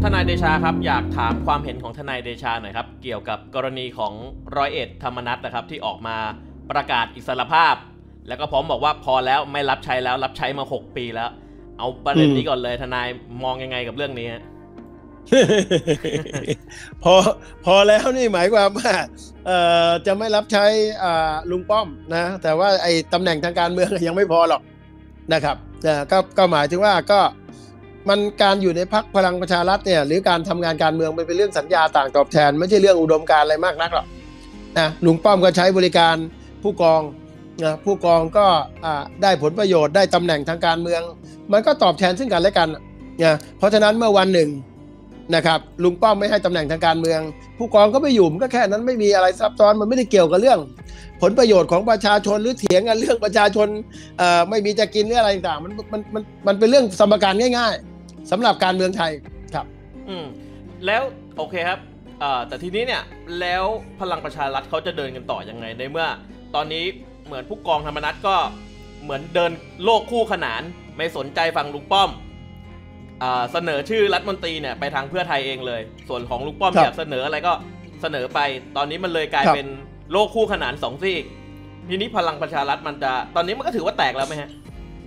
ทนายเดชาครับอยากถามความเห็นของทนายเดชาหน่อยครับเกี่ยวกับกรณีของร้อยเอกธรรมนัสนะครับที่ออกมาประกาศอิสรภาพแล้วก็พร้อมบอกว่าพอแล้วไม่รับใช้แล้วรับใช้มา6 ปีแล้วเอาประเด็นนี้ก่อนเลยทนายมองยังไงกับเรื่องนี้ฮะพอแล้วนี่หมายความว่าจะไม่รับใช้ลุงป้อมนะแต่ว่าไอ้ตำแหน่งทางการเมืองยังไม่พอหรอกนะครับก็หมายถึงว่าก็มันการอยู่ในพรรคพลังประชารัฐเนี่ยหรือการทำงานการเมืองมันเป็นเรื่องสัญญาต่างตอบแทนไม่ใช่เรื่องอุดมการณ์อะไรมากนักหรอกนะลุงป้อมก็ใช้บริการผู้กองนะผู้กองก็ได้ผลประโยชน์ได้ตำแหน่งทางการเมืองมันก็ตอบแทนซึ่งกันและกันนะเพราะฉะนั้นเมื่อวันหนึ่งนะครับลุงป้อมไม่ให้ตำแหน่งทางการเมืองผู้กองก็ไปอยู่มันก็แค่นั้นไม่มีอะไรซับซ้อนมันไม่ได้เกี่ยวกับเรื่องผลประโยชน์ของประชาชนหรือเถียงกันเรื่องประชาชนไม่มีจะกินหรืออะไรต่างๆมันเป็นเรื่องสมการง่ายๆสำหรับการเมืองไทยครับแล้วโอเคครับแต่ทีนี้เนี่ยแล้วพลังประชารัฐเขาจะเดินกันต่อยังไงในเมื่อตอนนี้เหมือนผู้กองธรรมนัสก็เหมือนเดินโลกคู่ขนานไม่สนใจฝั่งลุงป้อมเสนอชื่อรัฐมนตรีเนี่ยไปทางเพื่อไทยเองเลยส่วนของลุงป้อมอยากเสนออะไรก็เสนอไปตอนนี้มันเลยกลายเป็นโลกคู่ขนาน2 ซีกทีนี้พลังประชารัฐมันจะตอนนี้มันก็ถือว่าแตกแล้วไหมฮะ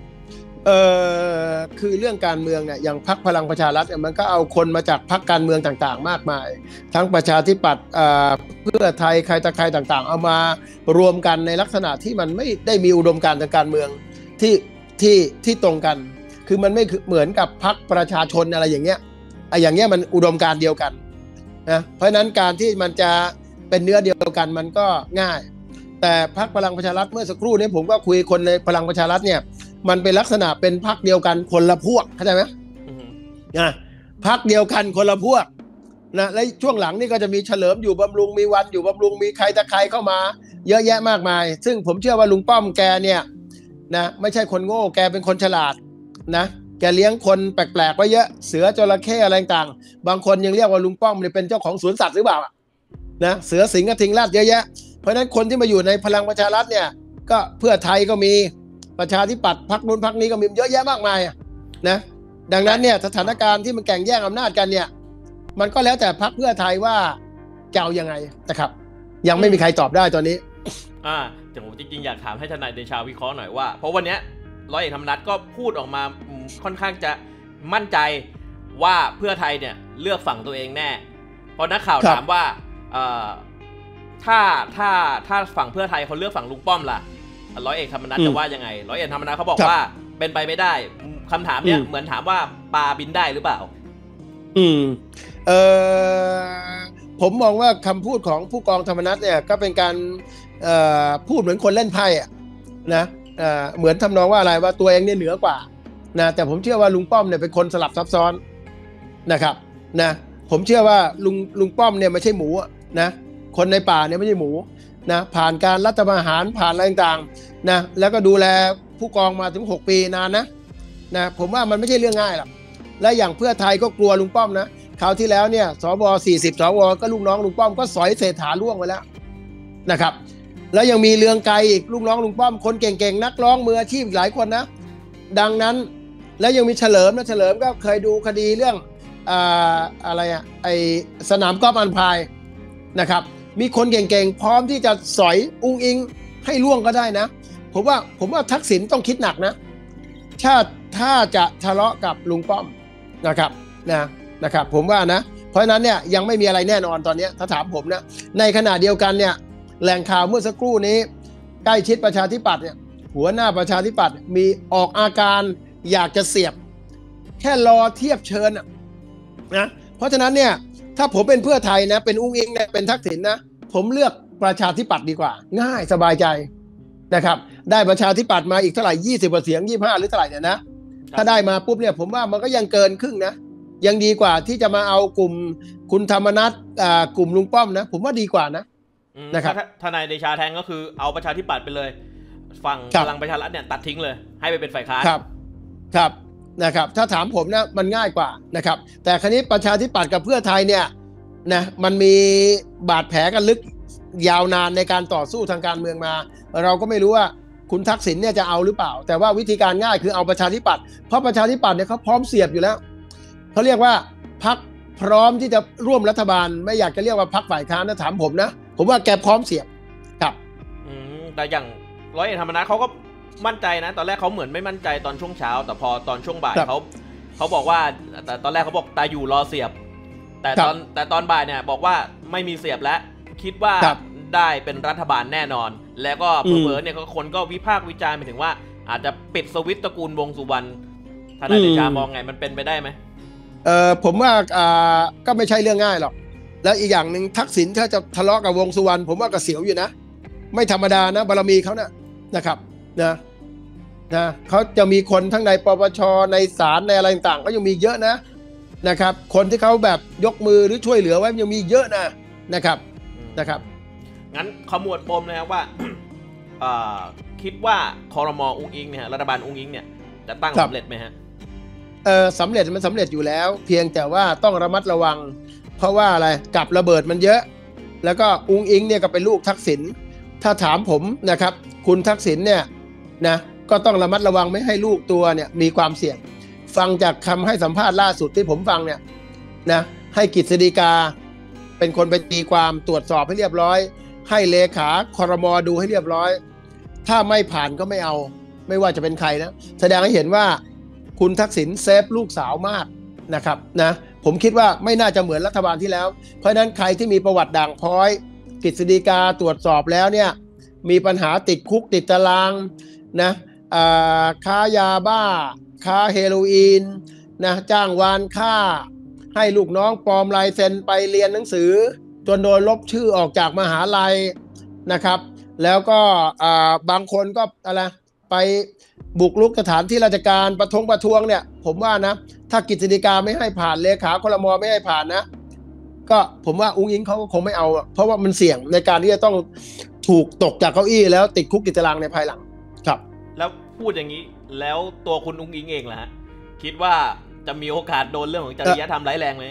คือเรื่องการเมืองเนี่ยอย่างพรรคพลังประชารัฐเนี่ยมันก็เอาคนมาจากพรรคการเมืองต่างๆมากมายทั้งประชาธิปัตย์เพื่อไทยใครต่อใครต่างๆเอามารวมกันในลักษณะที่มันไม่ได้มีอุดมการณ์ทางการเมืองที่ตรงกันคือมันไม่เหมือนกับพรรคประชาชนอะไรอย่างเงี้ยอย่างเงี้ยมันอุดมการณ์เดียวกันนะเพราะฉะนั้นการที่มันจะเป็นเนื้อเดียวกันมันก็ง่ายแต่พรรคพลังประชารัฐเมื่อสักครู่นี้ผมก็คุยคนในพลังประชารัฐเนี่ยมันเป็นลักษณะเป็นพรรคเดียวกันคนละพวกเข้าใจไหมพรรคเดียวกันคนละพวกนะและช่วงหลังนี่ก็จะมีเฉลิมอยู่บำรุงมีวันอยู่บำรุงมีใครตะใครเข้ามาเยอะแยะมากมายซึ่งผมเชื่อว่าลุงป้อมแกเนี่ยนะไม่ใช่คนโง่แกเป็นคนฉลาดนะแกเลี้ยงคนแปลกๆไว้เยอะเสือจระเข้อะไรต่างบางคนยังเรียกว่าลุงป้อมเนี่ยเป็นเจ้าของสวนสัตว์หรือเปล่านะเสือสิงห์กระทิงลาดเยอะแยะเพราะฉะนั้นคนที่มาอยู่ในพลังประชารัฐเนี่ยก็เพื่อไทยก็มีประชาธิปัตย์พรรคนู้นพรรคนี้ก็มีเยอะแยะมากมายนะดังนั้นเนี่ยสถานการณ์ที่มันแข่งแย่งอำนาจกันเนี่ยมันก็แล้วแต่พรรคเพื่อไทยว่าจะเอายังไงนะครับยังไม่มีใครตอบได้ตอนนี้แต่ผมจริงๆอยากถามให้ทนายเดชาวิเคราะห์หน่อยว่าเพราะวันนี้ร้อยเอกธรรมนัสก็พูดออกมาค่อนข้างจะมั่นใจว่าเพื่อไทยเนี่ยเลือกฝั่งตัวเองแน่พอนักข่าวถามว่าถ้าฝั่งเพื่อไทยเขาเลือกฝั่งลุงป้อมล่ะร้อยเอกธรรมนัสจะว่ายังไงร้อยเอกธรรมนัสเขาบอกว่าเป็นไปไม่ได้คำถามเนี่ยเหมือนถามว่าปลาบินได้หรือเปล่าผมมองว่าคำพูดของผู้กองธรรมนัสเนี่ยก็เป็นการพูดเหมือนคนเล่นไพ่นะเหมือนทำนองว่าอะไรว่าตัวเองเนี่ยเหนือกว่านะแต่ผมเชื่อว่าลุงป้อมเนี่ยเป็นคนสลับซับซ้อนนะครับนะผมเชื่อว่าลุงป้อมเนี่ยไม่ใช่หมูนะคนในป่าเนี่ยไม่ใช่หมูนะผ่านการรัฐประหารผ่านอะไรต่างๆนะแล้วก็ดูแลผู้กองมาถึง6 ปีนานนะผมว่ามันไม่ใช่เรื่องง่ายหรอกและอย่างเพื่อไทยก็กลัวลุงป้อมนะคราวที่แล้วเนี่ยสว40 สวก็ลูกน้องลุงป้อมก็สอยเศรษฐาล่วงไปแล้วนะครับแล้วยังมีเรืองไกรอีกลูกน้องลุงป้อมคนเก่งๆนักร้องมืออาชีพหลายคนนะดังนั้นแล้วยังมีเฉลิมนะเฉลิมก็เคยดูคดีเรื่องอะไรไอสนามกอล์ฟอันพายนะครับมีคนเก่งๆพร้อมที่จะสอยอุ้งอิงให้ล่วงก็ได้นะผมว่าทักษิณต้องคิดหนักนะถ้าจะทะเลาะกับลุงป้อมนะครับผมว่านะเพราะฉะนั้นเนี่ยยังไม่มีอะไรแน่นอนตอนนี้ถ้าถามผมนะในขณะเดียวกันเนี่ยแหล่งข่าวเมื่อสักครู่นี้ใกล้ชิดประชาธิปัตย์เนี่ยหัวหน้าประชาธิปัตย์มีออกอาการอยากจะเสียบแค่รอเทียบเชิญนะเพราะฉะนั้นเนี่ยถ้าผมเป็นเพื่อไทยนะเป็นอุ้งอิงนะเป็นทักษิณนะผมเลือกประชาธิปัตย์ดีกว่าง่ายสบายใจนะครับได้ประชาธิปัตย์มาอีกเท่าไหร่20 กว่าเสียง25หรือเท่าไหร่เนี่ยนะถ้าได้มาปุ๊บเนี่ยผมว่ามันก็ยังเกินครึ่งนะยังดีกว่าที่จะมาเอากลุ่มคุณธรรมนัสกลุ่มลุงป้อมนะผมว่าดีกว่านะครับทนายเดชาแทงก็คือเอาประชาธิปัตย์ไปเลยฝั่งพลังประชารัฐเนี่ยตัดทิ้งเลยให้ไปเป็นฝ่ายค้านครับนะครับถ้าถามผมนะมันง่ายกว่านะครับแต่คราวนี้ประชาธิปัตย์กับเพื่อไทยเนี่ยนะมันมีบาดแผลกันลึกยาวนานในการต่อสู้ทางการเมืองมาเราก็ไม่รู้ว่าคุณทักษิณเนี่ยจะเอาหรือเปล่าแต่ว่าวิธีการง่ายคือเอาประชาธิปัตย์เพราะประชาธิปัตย์เนี่ยเขาพร้อมเสียบอยู่แล้วเขาเรียกว่าพรรคพร้อมที่จะร่วมรัฐบาลไม่อยากจะเรียกว่าพรรคฝ่ายค้านนะถามผมนะผมว่าแกพร้อมเสียบครับแต่อย่างร้อยเอกธรรมนัฐเขาก็มั่นใจนะตอนแรกเขาเหมือนไม่มั่นใจตอนช่วงเช้าแต่พอตอนช่วงบ่ายเขาบอกว่าแต่ตอนแรกเขาบอกตาอยู่รอเสียบแต่ตอนบ่ายเนี่ยบอกว่าไม่มีเสียบแล้วคิดว่าได้เป็นรัฐบาลแน่นอนแล้วก็เผลอๆเนี่ยคนก็วิพากษ์วิจารณ์ไปถึงว่าอาจจะปิดสวิตช์ตระกูลวงสุวรรณทนายเดชามองไงมันเป็นไปได้ไหมผมว่าก็ไม่ใช่เรื่องง่ายหรอกแล้วอีกอย่างหนึ่งทักษิณถ้าจะทะเลาะกับวงสุวรรณผมว่าก็เสียวอยู่นะไม่ธรรมดานะบารมีเขานะครับนะเขาจะมีคนทั้งในปปชในศาลในอะไรต่างๆก็ยังมีเยอะนะครับคนที่เขาแบบยกมือหรือช่วยเหลือไว้ยังมีเยอะนะครับงั้นขมวดปมนะครับว่าคิดว่าครม.อุ๊งอิ๊งเนี่ยรัฐบาลอุ๊งอิ๊งเนี่ยจะตั้งสำเร็จไหมฮะสำเร็จมันสำเร็จอยู่แล้วเพียงแต่ว่าต้องระมัดระวังเพราะว่าอะไรกับระเบิดมันเยอะแล้วก็อุ๊งอิ๊งเนี่ยก็เป็นลูกทักษิณถ้าถามผมนะครับคุณทักษิณเนี่ยนะก็ต้องระมัดระวังไม่ให้ลูกตัวเนี่ยมีความเสี่ยงฟังจากคำให้สัมภาษณ์ล่าสุดที่ผมฟังเนี่ยนะให้กฤษฎีกาเป็นคนไปตีความตรวจสอบให้เรียบร้อยให้เลขาครม.ดูให้เรียบร้อยถ้าไม่ผ่านก็ไม่เอาไม่ว่าจะเป็นใครนะแสดงให้เห็นว่าคุณทักษิณเซฟลูกสาวมากนะครับนะผมคิดว่าไม่น่าจะเหมือนรัฐบาลที่แล้วเพราะฉะนั้นใครที่มีประวัติด่างพร้อยกฤษฎีกาตรวจสอบแล้วเนี่ยมีปัญหาติดคุกติดตารางนะค้ายาบ้าค้าเฮโรอีนนะจ้างวานฆ่าให้ลูกน้องปลอมลายเซ็นไปเรียนหนังสือจนโดนลบชื่อออกจากมหาลัยนะครับแล้วก็บางคนก็อะไรไปบุกรุกสถานที่ราชการประท้วงเนี่ยผมว่านะถ้ากฤษฎีกาไม่ให้ผ่านเลขาครม.ไม่ให้ผ่านนะก็ผมว่าอุ๊งอิ๊งเขาก็คงไม่เอาเพราะว่ามันเสี่ยงในการที่จะต้องถูกตกจากเก้าอี้แล้วติดคุกติดตารางในภายหลังครับแล้วพูดอย่างนี้แล้วตัวคุณอุ๊งอิ๊งเองล่ะฮะคิดว่าจะมีโอกาสโดนเรื่องของจริยธรรมร้ายแรงไหม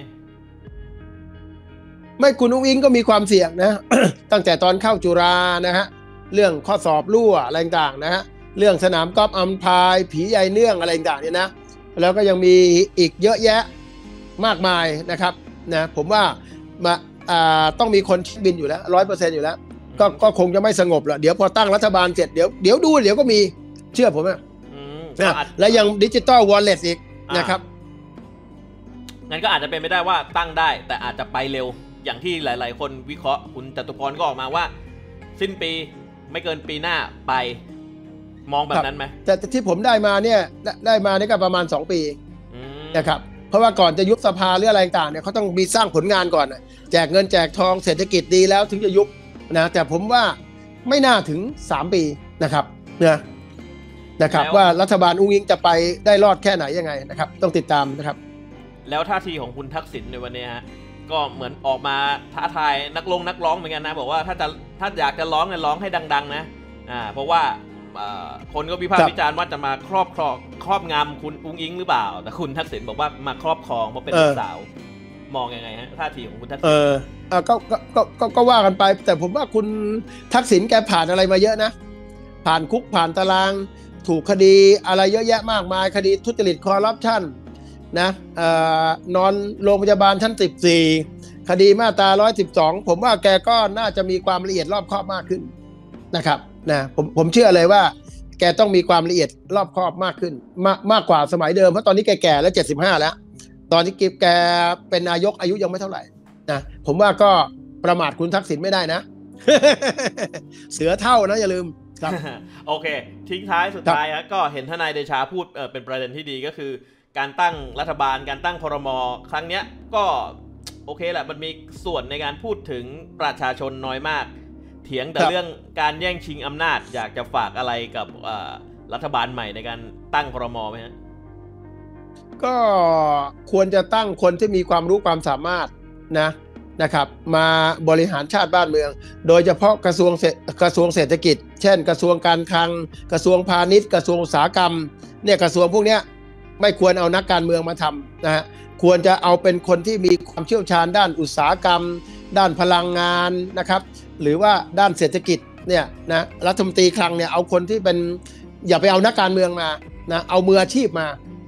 ไม่คุณอุ๊งอิ๊งก็มีความเสี่ยงนะ ตั้งแต่ตอนเข้าจุฬานะฮะเรื่องข้อสอบรั่วอะไรต่างๆนะฮะเรื่องสนามกอล์ฟอัมพายผีใยเนื่องอะไรต่างๆเนี่ยนะแล้วก็ยังมีอีกเยอะแยะมากมายนะครับนะผมว่าต้องมีคนบินอยู่แล้ว 100% อยู่แล้วก็คงจะไม่สงบหรอกเดี๋ยวพอตั้งรัฐบาลเสร็จเดี๋ยวดูเดี๋ยวก็มีเชื่อผมนะและยังดิจิตอลวอลเล็ตอีกนะครับงั้นก็อาจจะเป็นไม่ได้ว่าตั้งได้แต่อาจจะไปเร็วอย่างที่หลายๆคนวิเคราะห์คุณจตุพรก็ออกมาว่าสิ้นปีไม่เกินปีหน้าไปมองแบบนั้นไหมแต่ที่ผมได้มาเนี่ยก็ประมาณ2 ปีนะครับเพราะว่าก่อนจะยุบสภาหรืออะไรต่างเนี่ยเขาต้องมีสร้างผลงานก่อนแจกเงินแจกทองเศรษฐกิจดีแล้วถึงจะยุบนะแต่ผมว่าไม่น่าถึง3 ปีนะครับว่ารัฐบาลอุ๊งอิ๊งจะไปได้รอดแค่ไหนยังไงนะครับต้องติดตามนะครับแล้วท่าทีของคุณทักษิณในวันนี้ฮะก็เหมือนออกมาท้าทายนักร้องเหมือนกันนะบอกว่าถ้าอยากจะร้องเนี่ยร้องให้ดังๆนะเพราะว่าคนก็วิพากษ์วิจารณ์ว่าจะมาครอบงำคุณอุ๊งอิ๊งหรือเปล่าแต่คุณทักษิณบอกว่ามาครอบครองเพราะเป็นลูกสาวมองยังไงฮะท่าทีของคุณทักษิณก็ว่ากันไปแต่ผมว่าคุณทักษิณแกผ่านอะไรมาเยอะนะผ่านคุกผ่านตารางถูกคดีอะไรเยอะแยะมากมายคดีทุจริตคอร์รัปชันนะนอนโรงพยาบาลชั้น14คดีมาตรา112ผมว่าแกก็น่าจะมีความละเอียดรอบคอบมากขึ้นนะครับนะผมเชื่อเลยว่าแกต้องมีความละเอียดรอบคอบมากขึ้นมากกว่าสมัยเดิมเพราะตอนนี้แกแก่แล้ว75แล้วตอนที่แกเป็นนายกอายุยังไม่เท่าไหร่นะผมว่าก็ประมาทคุณทักษิณไม่ได้นะ เสือเท่านะอย่าลืมครับโอเคทิ้งท้ายสุดท้ายก็เห็นทนายเดชาพูดเป็นประเด็นที่ดีก็คือการตั้งรัฐบาลการตั้งครม.ครั้งเนี้ยก็โอเคแหละมันมีส่วนในการพูดถึงประชาชนน้อยมากเถียงแต่เรื่องการแย่งชิงอำนาจอยากจะฝากอะไรกับรัฐบาลใหม่ในการตั้งครม.ไหมฮะก็ควรจะตั้งคนที่มีความรู้ความสามารถนะครับมาบริหารชาติบ้านเมืองโดยเฉพาะกระทรวงเศรษฐกิจเช่นกระทรวงการคลังกระทรวงพาณิชย์กระทรวงอุตสาหกรรมเนี่ยกระทรวงพวกเนี้ยไม่ควรเอานักการเมืองมาทำนะฮะควรจะเอาเป็นคนที่มีความเชี่ยวชาญด้านอุตสาหกรรมด้านพลังงานนะครับหรือว่าด้านเศรษฐกิจเนี่ยนะรัฐมนตรีคลังเนี่ยเอาคนที่เป็นอย่าไปเอานักการเมืองมานะเอามืออาชีพมา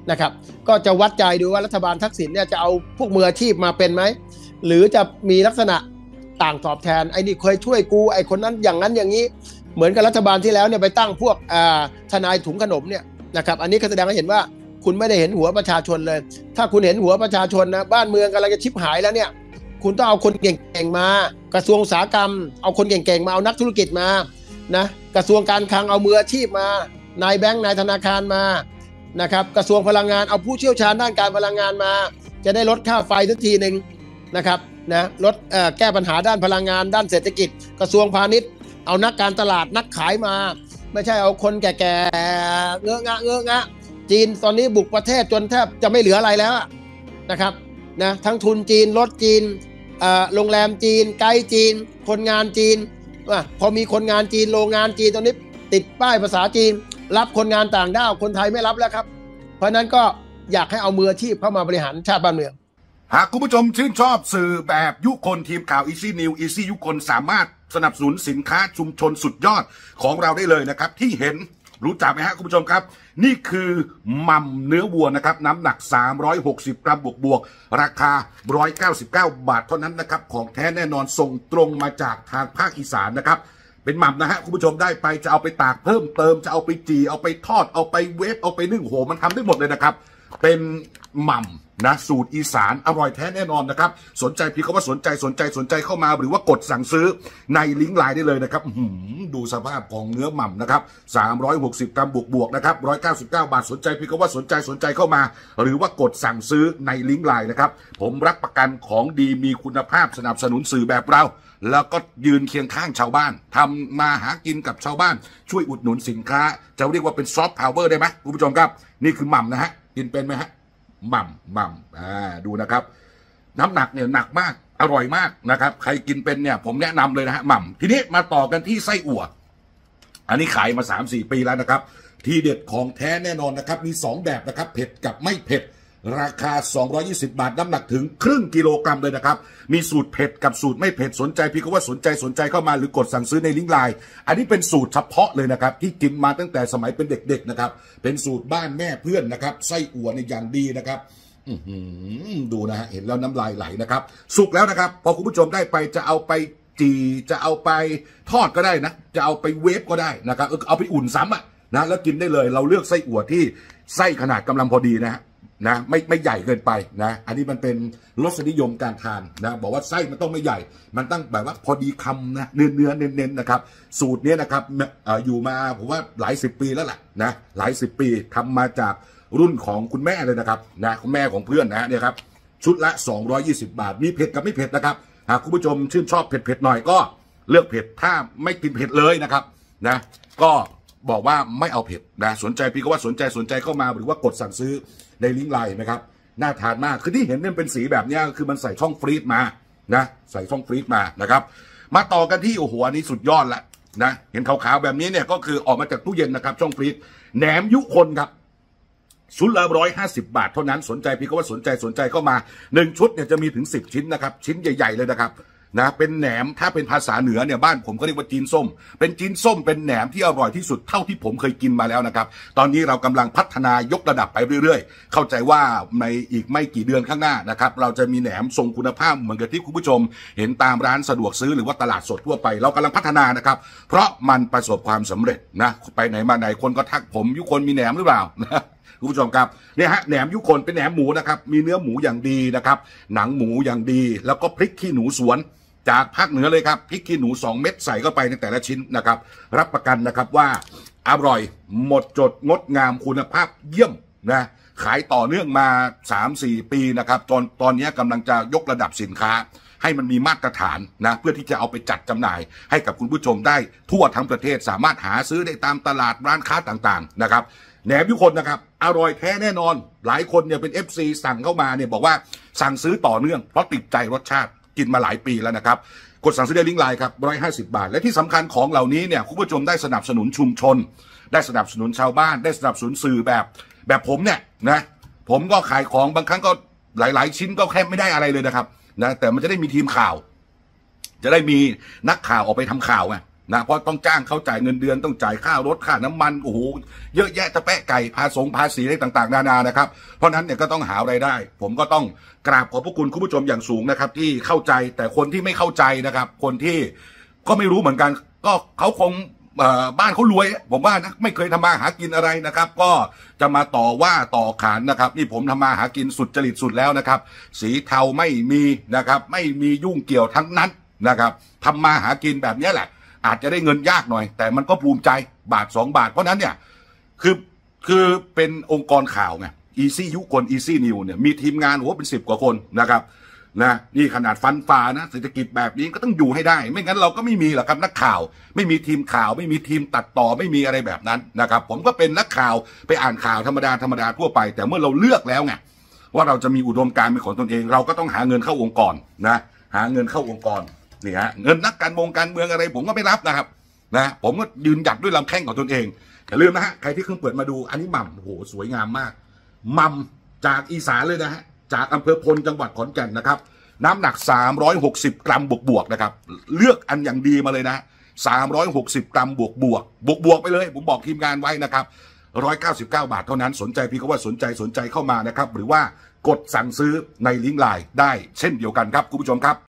นะครับก็จะวัดใจดูว่ารัฐบาลทักษิณเนี่ยจะเอาพวกมืออาชีพมาเป็นไหมหรือจะมีลักษณะต่างตอบแทนไอ้นี่เคยช่วยกูไอ้คนนั้นอย่างนั้นอย่างนี้เหมือนกับรัฐบาลที่แล้วเนี่ยไปตั้งพวกทนายถุงขนมเนี่ยนะครับอันนี้ก็แสดงให้เห็นว่าคุณไม่ได้เห็นหัวประชาชนเลยถ้าคุณเห็นหัวประชาชนนะบ้านเมืองกำลังจะชิบหายแล้วเนี่ยคุณต้องเอาคนเก่งๆมากระทรวงอุตสาหกรรมเอาคนเก่งๆมาเอานักธุรกิจมานะกระทรวงการคลังเอามืออาชีพมานายแบงค์นายธนาคารมานะครับกระทรวงพลังงานเอาผู้เชี่ยวชาญด้านการพลังงานมาจะได้ลดค่าไฟสักทีหนึ่งนะครับนะลดแก้ปัญหาด้านพลังงานด้านเศรษฐกิจกระทรวงพาณิชย์เอานักการตลาดนักขายมาไม่ใช่เอาคนแก่ๆเงอะงะจีนตอนนี้บุกประเทศจนแทบจะไม่เหลืออะไรแล้วนะครับนะทั้งทุนจีนรถจีนโรงแรมจีนไกด์จีนคนงานจีนพอมีคนงานจีนโรงงานจีนตอนนี้ติดป้ายภาษาจีนรับคนงานต่างด้าวคนไทยไม่รับแล้วครับเพราะนั้นก็อยากให้เอามืออาชีพเข้ามาบริหารชาติบ้านเมืองหากคุณผู้ชมชื่นชอบสื่อแบบยุคนทีมข่าว Easy News Easy ยุคนสามารถสนับสนุนสินค้าชุมชนสุดยอดของเราได้เลยนะครับที่เห็นรู้จักไหมฮะคุณผู้ชมครับนี่คือหม่ำเนื้อวัวนะครับน้ำหนัก360 กรัมบวกราคา199 บาทเท่านั้นนะครับของแท้แน่นอนส่งตรงมาจากทางภาคอีสานนะครับเป็นหม่ำนะฮะคุณผู้ชมได้ไปจะเอาไปตากเพิ่มเติมจะเอาไปจีเอาไปทอดเอาไปเวฟเอาไปนึ่งโหมันทำได้หมดเลยนะครับเป็นหม่ำนะสูตรอีสานอร่อยแท้แน่นอนนะครับสนใจพี่เขาว่าสนใจเข้ามาหรือว่ากดสั่งซื้อในลิงก์ไลน์ได้เลยนะครับดูสภาพของเนื้อหม่ำนะครับ360 กรัมบวกนะครับ199 บาทสนใจพี่เขาว่าสนใจเข้ามาหรือว่ากดสั่งซื้อในลิงก์ไลน์นะครับผมรับประกันของดีมีคุณภาพสนับสนุนสื่อแบบเราแล้วก็ยืนเคียงข้างชาวบ้านทำมาหากินกับชาวบ้านช่วยอุดหนุนสินค้าจะเรียกว่าเป็นซอฟต์พาวเวอร์ได้ไหมคุณผู้ชมครับนี่คือหม่ำนะฮะกินเป็นไหมฮะหม่ำดูนะครับน้ำหนักเนี่ยหนักมากอร่อยมากนะครับใครกินเป็นเนี่ยผมแนะนำเลยนะฮะหม่ำทีนี้มาต่อกันที่ไส้อั่วอันนี้ขายมา 3-4 ปีแล้วนะครับที่เด็ดของแท้แน่นอนนะครับมี2แบบนะครับเผ็ดกับไม่เผ็ดราคา220 บาทน้ำหนักถึงครึ่งกิโลกรัมเลยนะครับมีสูตรเผ็ดกับสูตรไม่เผ็ดสนใจพี่ก็ว่าสนใจเข้ามาหรือกดสั่งซื้อในลิงก์ไลน์อันนี้เป็นสูตรเฉพาะเลยนะครับที่กินมาตั้งแต่สมัยเป็นเด็กๆนะครับเป็นสูตรบ้านแม่เพื่อนนะครับไส้อั่วในอย่างดีนะครับดูนะฮะเห็นแล้วน้ำลายไหลนะครับสุกแล้วนะครับพอคุณผู้ชมได้ไปจะเอาไปจีจะเอาไปทอดก็ได้นะจะเอาไปเวฟก็ได้นะครับเอาไปอุ่นซ้ำนะแล้วกินได้เลยเราเลือกไส้อั่วที่ไส้ขนาดกำลังพอดีนะไม่ใหญ่เกินไปนะอันนี้มันเป็นรสนิยมการทานนะบอกว่าไส้มันต้องไม่ใหญ่มันต้องแบบว่าพอดีคำนะเนื้อเน้นๆนะครับสูตรนี้นะครับอยู่มาผมว่าหลายสิบปีแล้วแหละนะหลายสิบปีทำมาจากรุ่นของคุณแม่เลยนะครับนะคุณแม่ของเพื่อนนะเนี่ยครับชุดละ220 บาทมีเผ็ดกับไม่เผ็ดนะครับหากคุณผู้ชมชื่นชอบเผ็ดหน่อยก็เลือกเผ็ดถ้าไม่กินเผ็ดเลยนะครับนะก็บอกว่าไม่เอาเผ็ดนะสนใจพี่ก็ว่าสนใจเข้ามาหรือว่ากดสั่งซื้อในลิงก์ไลน์นะครับน่าทานมากคือที่เห็นเนี่ยเป็นสีแบบนี้คือมันใส่ช่องฟรีซมานะใส่ช่องฟรีซมานะครับมาต่อกันที่โอ้โหอันนี้สุดยอดละนะเห็นขาวๆแบบนี้เนี่ยก็คือออกมาจากตู้เย็นนะครับช่องฟรีซแหนมยุคนครับชุดละ150 บาทเท่านั้นสนใจพี่ก็ว่าสนใจเข้ามา1ชุดเนี่ยจะมีถึง10 ชิ้นนะครับชิ้นใหญ่ๆเลยนะครับนะเป็นแหนมถ้าเป็นภาษาเหนือเนี่ยบ้านผมก็เรียกว่าจีนส้มเป็นจีนส้มเป็นแหนมที่อร่อยที่สุดเท่าที่ผมเคยกินมาแล้วนะครับตอนนี้เรากำลังพัฒนายกระดับไปเรื่อยๆเข้าใจว่าในอีกไม่กี่เดือนข้างหน้านะครับเราจะมีแหนมทรงคุณภาพเหมือนกับที่คุณผู้ชมเห็นตามร้านสะดวกซื้อหรือว่าตลาดสดทั่วไปเรากำลังพัฒนานะครับเพราะมันประสบความสำเร็จนะไปไหนมาไหนคนก็ทักผมยุคนมีแหนมหรือเปล่านะคุณผู้ชมครับเนี่ยฮะแหนมยุคนเป็นแหนมหมูนะครับมีเนื้อหมูอย่างดีนะครับหนังหมูอย่างดีแล้วก็พริกขี้หนูสวนจากภาคเหนือเลยครับพริกขี้หนู2 เม็ดใส่เข้าไปในแต่ละชิ้นนะครับรับประกันนะครับว่าอร่อยหมดจดงดงามคุณภาพเยี่ยมนะขายต่อเนื่องมา 3-4 ปีนะครับตอนนี้กำลังจะยกระดับสินค้าให้มันมีมาตรฐานนะเพื่อที่จะเอาไปจัดจำหน่ายให้กับคุณผู้ชมได้ทั่วทั้งประเทศสามารถหาซื้อได้ตามตลาดร้านค้าต่างๆนะครับแหนมยุคนนะครับอร่อยแท้แน่นอนหลายคนเนี่ยเป็น FC สั่งเข้ามาเนี่ยบอกว่าสั่งซื้อต่อเนื่องเพราะติดใจรสชาติกินมาหลายปีแล้วนะครับกดสั่งซื้อได้ลิงก์ไลน์ครับ150 บาทและที่สำคัญของเหล่านี้เนี่ยคุณผู้ชมได้สนับสนุนชุมชนได้สนับสนุนชาวบ้านได้สนับสนุนสื่อแบบผมเนี่ยนะผมก็ขายของบางครั้งก็หลายๆชิ้นก็แค่ไม่ได้อะไรเลยนะครับนะแต่มันจะได้มีทีมข่าวจะได้มีนักข่าวออกไปทำข่าวไงนะเพราะต้องจ้างเขาจ่ายเงินเดือนต้องจ่ายค่ารถค่าน้ำมันโอ้โหเยอะแยะตะแปะไก่ภาษีอะไรต่างๆนานานะครับเพราะนั้นเนี่ยก็ต้องหารายได้ผมก็ต้องกราบขอบพระคุณคุณผู้ชมอย่างสูงนะครับที่เข้าใจแต่คนที่ไม่เข้าใจนะครับคนที่ก็ไม่รู้เหมือนกันก็เขาคงบ้านเขารวยผมว่านะไม่เคยทำมาหากินอะไรนะครับก็จะมาต่อว่าต่อขานนะครับนี่ผมทำมาหากินสุดจริตสุดแล้วนะครับสีเทาไม่มีนะครับไม่มียุ่งเกี่ยวทั้งนั้นนะครับทำมาหากินแบบนี้แหละอาจจะได้เงินยากหน่อยแต่มันก็ภูมิใจบาท2 บาทเพราะนั้นเนี่ยคือเป็นองค์กรข่าวไง Easy ยุคน Easy News เนี่ยมีทีมงานโอ้เป็น10 กว่าคนนะครับนะนี่ขนาดฟันฝ่านะเศรษฐกิจแบบนี้ก็ต้องอยู่ให้ได้ไม่งั้นเราก็ไม่มีหรอกครับนักข่าวไม่มีทีมข่าวไม่มีทีมตัดต่อไม่มีอะไรแบบนั้นนะครับผมก็เป็นนักข่าวไปอ่านข่าวธรรมดาทั่วไปแต่เมื่อเราเลือกแล้วไงว่าเราจะมีอุดมการณ์เป็นของตนเองเราก็ต้องหาเงินเข้าองค์กรนะหาเงินเข้าองค์กรนี่ฮะเงินนักการเมืองอะไรผมก็ไม่รับนะครับนะผมก็ยืนหยัดด้วยลำแข้งของตนเองอย่าลืมนะฮะใครที่เพิ่งเปิดมาดูอันนี้หม่ำโอ้โหสวยงามมากหม่ำจากอีสานเลยนะฮะจากอำเภอพลจังหวัดขอนแก่นนะครับน้ำหนัก360 กรัมบวกนะครับเลือกอันอย่างดีมาเลยนะ360 กรัมบวกไปเลยผมบอกทีมงานไว้นะครับ199 บาทเท่านั้นสนใจพี่ก็ว่าสนใจเข้ามานะครับหรือว่ากดสั่งซื้อในลิงก์ไลน์ได้เช่นเดียวกันครับคุณผู้ชมครับ